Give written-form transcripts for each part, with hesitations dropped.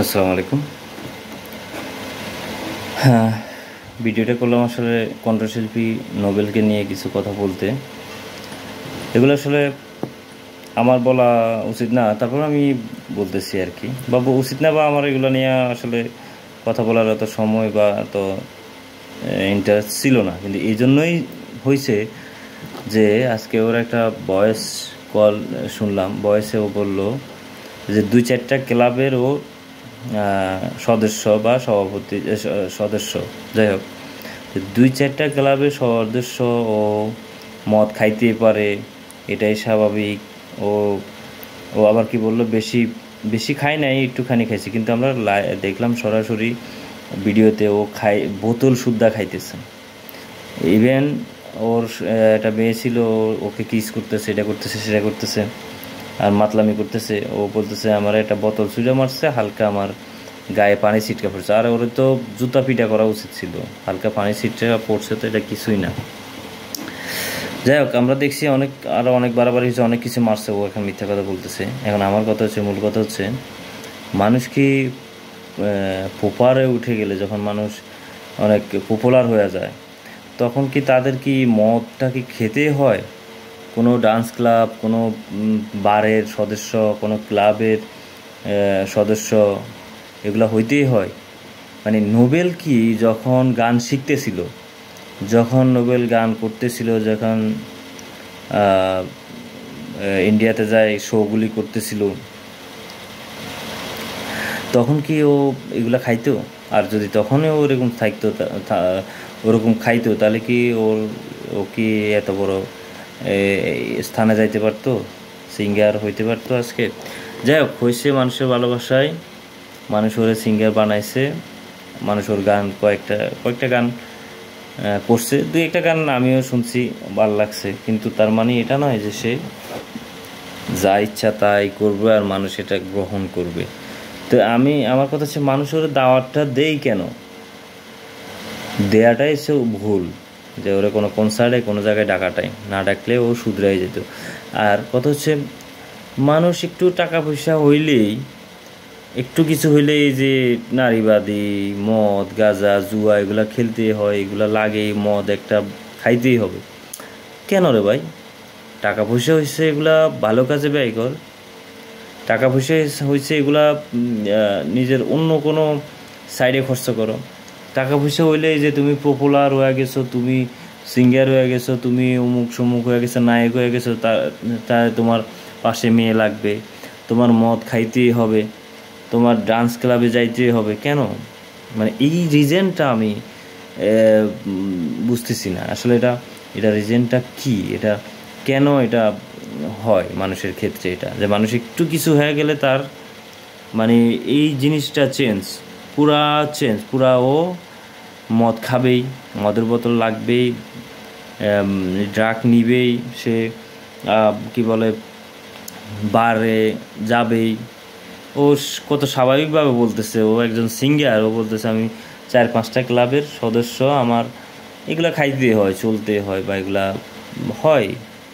আসসালামু আলাইকুম। হ্যাঁ, ভিডিওটা করলাম আসলে কণ্ঠশিল্পী নোবেলকে নিয়ে কিছু কথা বলতে। এগুলো আসলে আমার বলা উচিত না, তারপর আমি বলতেছি আর কি, বা উচিত না, বা আমার এগুলো নিয়ে আসলে কথা বলার এত সময় বা এত ইন্টারেস্ট ছিল না। কিন্তু এই জন্যই হয়েছে যে আজকে ওর একটা ভয়েস কল শুনলাম। ভয়েসে ও বললো যে 2-4টা ক্লাবের ও সদস্য বা সভাপতি সদস্য, যাই হোক, 2-4টা ক্লাবের সদস্য ও মদ খাইতেই পারে, এটাই স্বাভাবিক। ও ও আবার কি বললো, বেশি বেশি খাই নাই, একটুখানি খাইছে, কিন্তু আমরা দেখলাম সরাসরি ভিডিওতে ও বোতল সুদ্ধা খাইতেছে। ইভেন ওর একটা মেয়ে ছিল, ওকে কিস করতেছে, এটা করতেছে, সেটা করতেছে, আর মাতলামি করতেছে। ও বলতেছে আমার একটা বোতল ছুঁড়ে মারছে, হালকা আমার গায়ে পানি ছিটকা পড়ছে। আর ওর তো জুতা পিটা করা উচিত ছিল, হালকা পানি ছিটকা পড়ছে তো এটা কিছুই না। যাই হোক, আমরা দেখছি আরও অনেক বাড়াবাড়ি হয়েছে, অনেক কিছু মারছে। ও এখন মিথ্যা কথা বলতেছে। এখন আমার কথা হচ্ছে, মূল কথা হচ্ছে, মানুষ কি পপুলারে উঠে গেলে, যখন মানুষ অনেক পপুলার হয়ে যায়, তখন কি তাদের কি মদটা কি খেতেই হয়? কোনো ডান্স ক্লাব, কোনো বারের সদস্য, কোনো ক্লাবের সদস্য, এগুলো হইতেই হয়? মানে নোবেল কি যখন গান শিখতেছিল, যখন নোবেল গান করতেছিল, যখন ইন্ডিয়াতে যায় শোগুলি করতেছিল, তখন কি ও এগুলা খাইতো? আর যদি তখনই ও ওরকম থাকতো, ওরকম খাইতো, তাহলে কি ও কি এত বড় স্থানে যাইতে পারতো, সিঙ্গার হইতে পারতো আজকে? যাই হোক, হয়েছে মানুষের ভালোবাসায় মানুষ ওরে সিঙ্গার বানাইছে। মানুষ ওর গান কয়েকটা গান করছে, 2-1টা গান আমিও শুনছি, ভালো লাগছে, কিন্তু তার মানে এটা নয় যে সে যা ইচ্ছা তাই করবে আর মানুষ এটা গ্রহণ করবে। তো আমার কথা হচ্ছে, মানুষের দাওয়াতটা দেই কেন? দেয়াটাই সে ভুল, যে ওরা কোনো কনসার্টে কোনো জায়গায় ডাকাটাই না ডাকলে ও শুধরাই যেত। আর কথা হচ্ছে, মানুষ একটু টাকা পয়সা হইলেই, একটু কিছু হইলেই যে নারীবাদী, মদ গাঁজা জুয়া এগুলা খেলতেই হয়, এগুলা লাগেই, মদ একটা খাইতেই হবে। কেন রে ভাই? টাকা পয়সা হয়েছে এগুলা ভালো কাজে ব্যয় কর। টাকা পয়সা হয়েছে এগুলা নিজের অন্য কোনো সাইডে খরচ করো। টাকা পয়সা হইলে যে তুমি পপুলার হয়ে গেছো, তুমি সিঙ্গার হয়ে গেছো, তুমি অমুক সমুক হয়ে গেছো, নায়ক হয়ে গেছো, তা তোমার পাশে মেয়ে লাগবে, তোমার মদ খাইতেই হবে, তোমার ডান্স ক্লাবে যাইতেই হবে। কেন? মানে এই রিজনটা আমি বুঝতেছি না আসলে। এটা রিজনটা কি? এটা কেন এটা হয় মানুষের ক্ষেত্রে? এটা যে মানুষ একটু কিছু হয়ে গেলে তার মানে এই জিনিসটা পুরা ও মদ খাবেই, মদের বোতল লাগবেই, ড্রাগ নিবেই, সে কি বলে বারে যাবেই। ও কত স্বাভাবিকভাবে বলতেছে, ও একজন সিঙ্গার, ও বলতেছে আমি 4-5টা ক্লাবের সদস্য, আমার এগুলা খাইতে হয়, চলতে হয়, বা এগুলা হয়।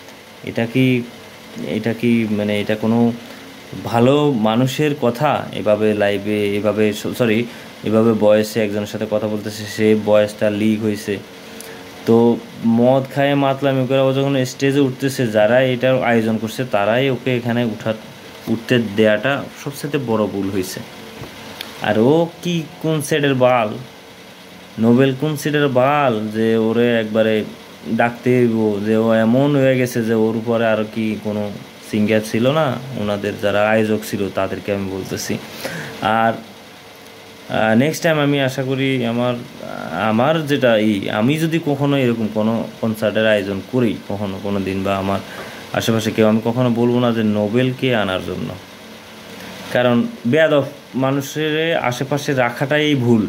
এটা কি মানে এটা কোনো ভালো মানুষের কথা? এভাবে লাইভে, এভাবে বয়সে একজনের সাথে কথা বলতেছে, সে বয়সটা লিক হয়েছে। তো মদ খায় মাতলামি করে ও যখন স্টেজে উঠতেছে, যারা এটার আয়োজন করছে তারাই ওকে এখানে উঠতে দেওয়াটা সবচেয়ে বড় ভুল হয়েছে। আর ও কি কোন সেটের বাল, নোবেল কোন সেটের বাল যে ওরে একবারে ডাকতে হইব? যে ও এমন হয়ে গেছে যে ওর উপরে আর কি কোনো সিঙ্গার ছিল না, ওনাদের যারা আয়োজক ছিল তাদেরকে আমি বলতেছি। আর নেক্সট টাইম আমি আশা করি আমার যেটা আমি যদি কখনো এরকম কোনো কনসার্টের আয়োজন করি কোনো দিন, বা আমার আশেপাশে কেউ, আমি কখনো বলবো না যে নোবেলকে আনার জন্য। কারণ বেয়াদব মানুষের আশেপাশে রাখাটাই ভুল।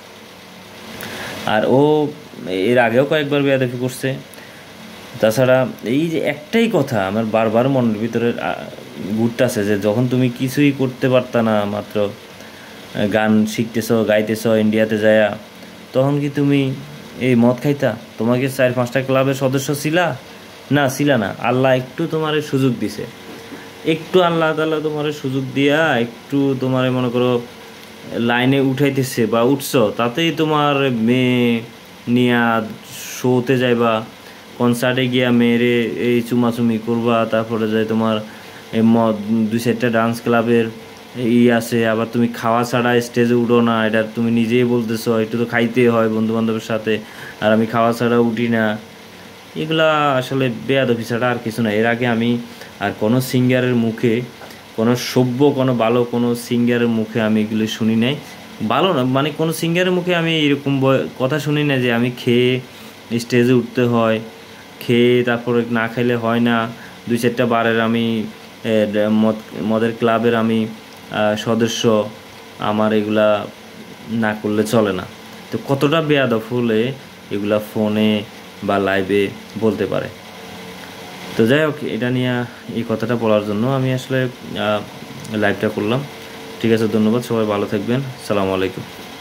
আর ও এর আগেও কয়েকবার বেয়াদবি করছে। তাছাড়া এই যে একটাই কথা আমার বারবার মনের ভিতরে ঘুরতেছে, যে যখন তুমি কিছুই করতে পারতা না, মাত্র গান শিখতেছো, গাইতেছো ইন্ডিয়াতে যায়া, তখন কি তুমি এই মদ খাইতা? তোমাকে 4-5টা ক্লাবের সদস্য ছিলা না? আল্লাহ একটু তোমার সুযোগ দিছে, একটু আল্লাহ তাআলা তোমার সুযোগ দিয়া একটু তোমার মনে করো লাইনে উঠাইতেছে বা উঠছো, তাতেই তোমার মেয়ে নিয়া শোতে যাইবা, কনসার্টে গিয়া মেয়েরে এই চুমাচুমি করবা, তারপরে যে তোমার এই মদ 2-4টা ডান্স ক্লাবের আছে, আবার তুমি খাওয়া ছাড়া স্টেজে উঠো না, এটা তুমি নিজেই বলতেছো, একটু তো খাইতেই হয় বন্ধু বান্ধবের সাথে, আর আমি খাওয়া ছাড়া উঠি না। এগুলা আসলে বেয়াদবি ছাড়া আর কিছু না। এর আগে আমি আর কোনো সিঙ্গারের মুখে, কোনো সভ্য কোনো ভালো কোনো সিঙ্গারের মুখে আমি এগুলো শুনি নাই। ভালো না মানে কোনো সিঙ্গারের মুখে আমি এরকম কথা শুনি না যে আমি খেয়ে স্টেজে উঠতে হয়, খেয়ে তারপরে না খাইলে হয় না, 2-4টা বারের আমি মদের ক্লাবের আমি সদস্য, আমার এগুলা না করলে চলে না। তো কতটা বেয়াদব হলে এগুলা ফোনে বা লাইভে বলতে পারে। তো যাই হোক, এটা নিয়ে এই কথাটা বলার জন্য আমি আসলে লাইভটা করলাম। ঠিক আছে, ধন্যবাদ, সবাই ভালো থাকবেন, সালামু আলাইকুম।